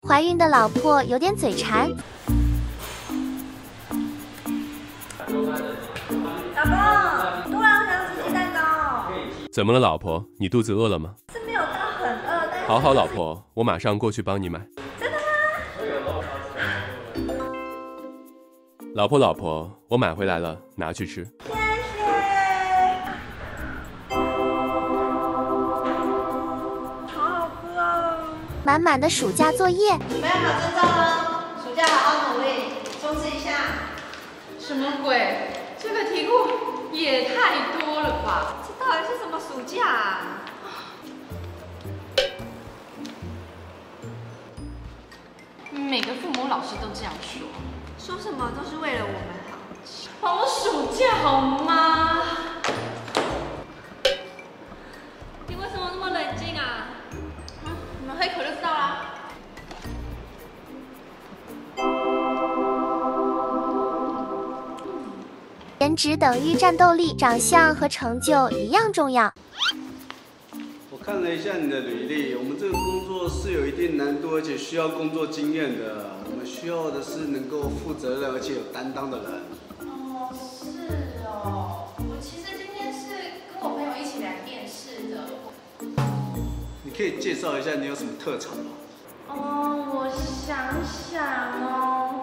怀孕的老婆有点嘴馋。 老公，突然想吃鸡蛋糕。 怎么了，老婆？你肚子饿了吗？ 是没有到很饿，但是…… 好好，老婆，我马上过去帮你买。 真的吗？ 老婆，我买回来了，拿去吃。 谢谢。好好喝哦。 满满的暑假作业。 准备好证照了，暑假好好努力，冲刺一下。 什么鬼？这个题库也太多了吧？ 这到底是什么暑假啊？ 每个父母老师都这样说， 说什么都是为了我们好。 帮我暑假好吗？ 你为什么那么冷静啊？ 你们喝一口就知道啦。 颜值等于战斗力，长相和成就一样重要。 我看了一下你的履历，我们这个工作是有一定难度，而且需要工作经验的。我们需要的是能够负责任而且有担当的人。 哦，是哦。我其实今天是跟我朋友一起来面试的。 你可以介绍一下你有什么特长吗？ 哦，我想想哦。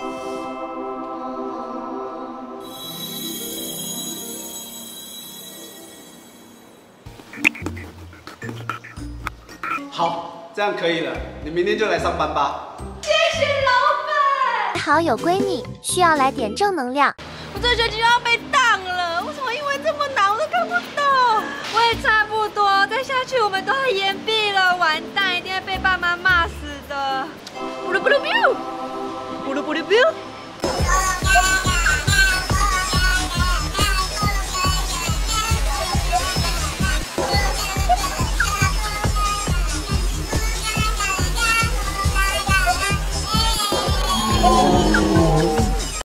好，这样可以了，你明天就来上班吧。 谢谢老板。 还好有闺蜜，需要来点正能量。 我这学期又要被当了，为什么英文这么难我都看不懂？我也差不多，再下去我们都要延毕了，完蛋，一定会被爸妈骂死的。布噜布噜 biu，布噜布噜 biu。